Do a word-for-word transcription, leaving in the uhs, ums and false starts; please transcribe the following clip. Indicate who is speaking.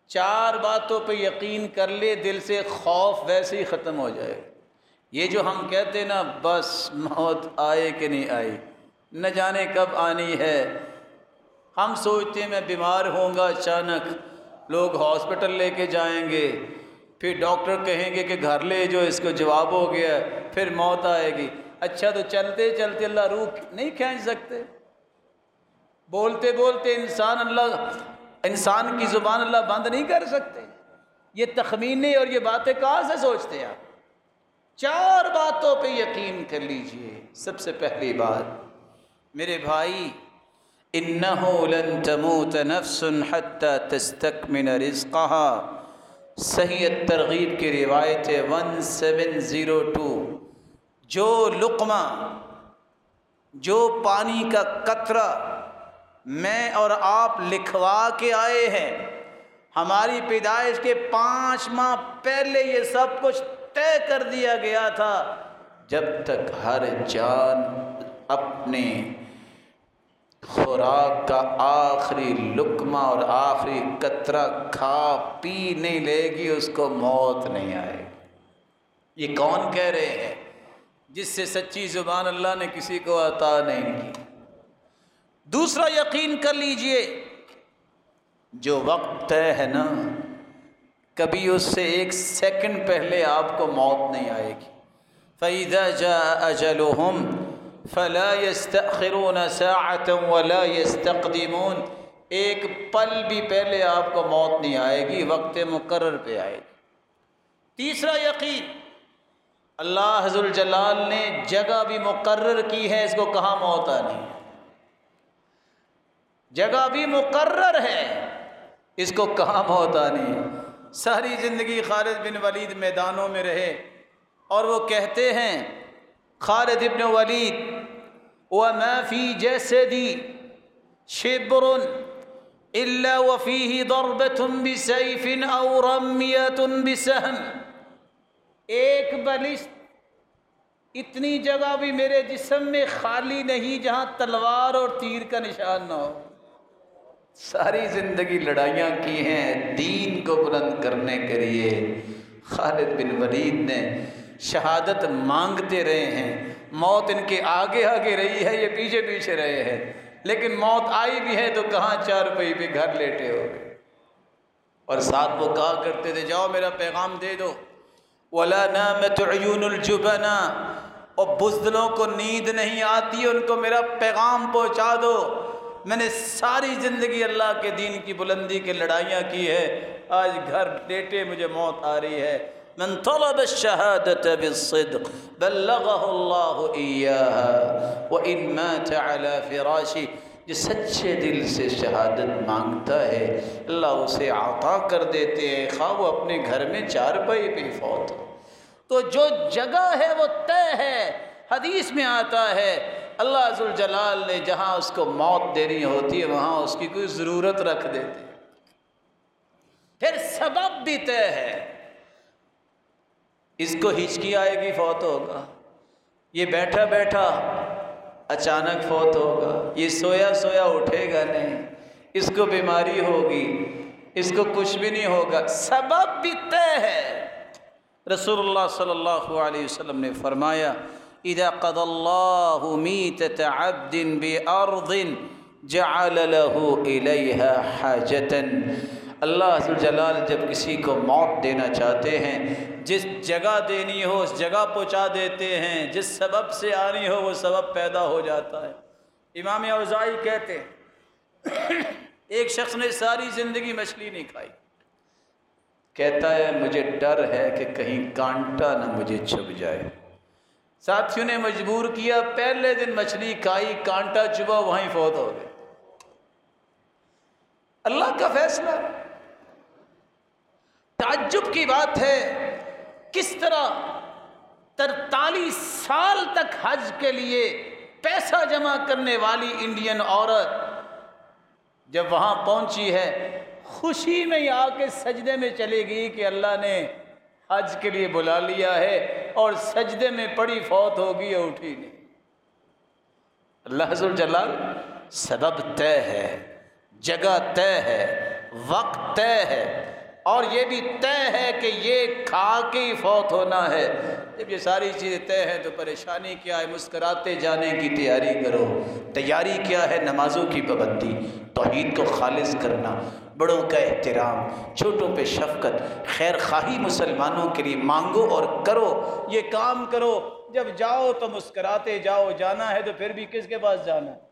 Speaker 1: چار باتوں پہ یقین کر لے دل سے، خوف ویسے ہی ختم ہو جائے۔ یہ جو ہم کہتے نا بس موت آئے کہ نہیں آئی، نہ جانے کب آنی ہے۔ ہم سوچتے ہیں میں بیمار ہوں گا، اچانک لوگ ہاسپٹل لے کے جائیں گے، پھر ڈاکٹر کہیں گے کہ گھر لے جو اس کو جواب ہو گیا، پھر موت آئے گی۔ اچھا تو چلتے چلتے اللہ روح نہیں کھینچ سکتے؟ بولتے بولتے انسان اللہ انسان کی زبان اللہ بند نہیں کر سکتے؟ یہ تخمینے اور یہ باتیں کہاں سے سوچتے ہیں آپ؟ چار باتوں پہ یقین کر لیجئے۔ سب سے پہلی بات میرے بھائی، اِنَّهُ لَن تَمُوتَ نَفْسٌ حَتَّى تَسْتَكْمِلَ رِزْقَهَا۔ صحیح الترغیب کی روایت ہے ون سیون زیرو ٹو۔ جو لقمہ، جو پانی کا قطرہ میں اور آپ لکھوا کے آئے ہیں، ہماری پیدائش کے پانچ ماہ پہلے یہ سب کچھ طے کر دیا گیا تھا، جب تک ہر جان اپنے خوراک کا آخری لقمہ اور آخری قطرہ کھا پی نہیں لے گی اس کو موت نہیں آئے گی۔ یہ کون کہہ رہے ہیں؟ جس سے سچی زبان اللہ نے کسی کو عطا نہیں کی۔ دوسرا یقین کر لیجئے، جو وقت طے ہے نا، کبھی اس سے ایک سیکنڈ پہلے آپ کو موت نہیں آئے گی۔ فَإِذَا جَاءَ أَجَلُهُمْ فَلَا يَسْتَأْخِرُونَ سَاعَةً وَلَا يَسْتَقْدِمُونَ۔ ایک پل بھی پہلے آپ کو موت نہیں آئے گی، وقت مقرر پہ آئے گی۔ تیسرا یقین، اللہ حضر الجلال نے جگہ بھی مقرر کی ہے، اس کو کہاں موت آنی ہے۔ جگہ بھی مقرر ہے، اس کو کہاں موت آنی ہے۔ ساری زندگی خالد بن ولید میدانوں میں رہے، اور وہ کہتے ہیں خالد بن ولید وَمَا فِي جَسَدِي شِبْرٌ إِلَّا وَفِيهِ ضَرْبَةٌ بِسَيْفٍ أَوْ رَمْيَةٌ بِسَهْمٍ۔ ایک بلشت اتنی جگہ بھی میرے جسم میں خالی نہیں جہاں تلوار اور تیر کا نشان نہ ہو۔ ساری زندگی لڑائیاں کی ہیں دین کو بلند کرنے کے لیے۔ خالد بن ولید نے شہادت مانگتے رہے ہیں، موت ان کے آگے آگے رہی ہے، یہ پیچھے پیچھے رہے ہیں، لیکن موت آئی بھی ہے تو کہاں چارپائی پہ گھر لیٹے ہو گئے۔ اور ساتھ وہ کہا کرتے تھے جاؤ میرا پیغام دے دو، وَلَا نَامَتْ عُيُونُ الْجُبَنَا، اور بزدلوں کو نیند نہیں آتی ان کو میرا پیغام پہنچا دو۔ میں نے ساری زندگی اللہ کے دین کی بلندی کے لڑائیاں کی ہے، آج گھر لیٹے مجھے موت آ رہی ہے۔ من طلب الشہادة بالصدق بلغه اللہ ایاہا وإن مات على فراشی۔ جو سچے دل سے شہادت مانگتا ہے اللہ اسے عطا کر دیتے ہیں، خواہ وہ اپنے گھر میں چارپائی پہ فوت ہو۔ تو جو جگہ ہے وہ طے ہے۔ حدیث میں آتا ہے اللہ عز و جلال نے جہاں اس کو موت دینی ہوتی ہے وہاں اس کی کوئی ضرورت رکھ دیتے۔ پھر سبب بھی طے ہے، اس کو ہچکی آئے گی فوت ہوگا، یہ بیٹھا بیٹھا اچانک فوت ہوگا، یہ سویا سویا اٹھے گا نہیں، اس کو بیماری ہوگی، اس کو کچھ بھی نہیں ہوگا، سبب بھی طے ہے۔ رسول اللہ صلی اللہ علیہ وسلم نے فرمایا اذا قضى الله میتۃ عبد بارض جعل له الیها حاجة۔ اللہ عز و جلال جب کسی کو موت دینا چاہتے ہیں، جس جگہ دینی ہو اس جگہ پہنچا دیتے ہیں، جس سبب سے آنی ہو وہ سبب پیدا ہو جاتا ہے۔ امام اوزاعی کہتے ہیں ایک شخص نے ساری زندگی مچھلی نہیں کھائی، کہتا ہے مجھے ڈر ہے کہ کہیں کانٹا نہ مجھے چھپ جائے۔ ساتھیوں نے مجبور کیا، پہلے دن مچھلی کھائی، کانٹا چبھا، وہیں فوت ہو گئے۔ اللہ کا فیصلہ۔ تعجب کی بات ہے کس طرح ترتالیس سال تک حج کے لیے پیسہ جمع کرنے والی انڈین عورت جب وہاں پہنچی ہے خوشی میں آ کے سجدے میں چلے گئی کہ اللہ نے حج کے لیے بلا لیا ہے، اور سجدے میں پڑی فوت ہوگی یا اٹھی نہیں۔ اللہ عز و جلال سبب طے ہے، جگہ طے ہے، وقت طے ہے، اور یہ بھی طے ہے کہ یہ کھا کے ہی فوت ہونا ہے۔ جب یہ ساری چیزیں طے ہیں تو پریشانی کیا ہے؟ مسکراتے جانے کی تیاری کرو۔ تیاری کیا ہے؟ نمازوں کی پابندی، توحید کو خالص کرنا، بڑوں کا احترام، چھوٹوں پہ شفقت، خیر خواہی مسلمانوں کے لیے مانگو اور کرو۔ یہ کام کرو، جب جاؤ تو مسکراتے جاؤ، جانا ہے تو پھر بھی کس کے پاس جانا ہے؟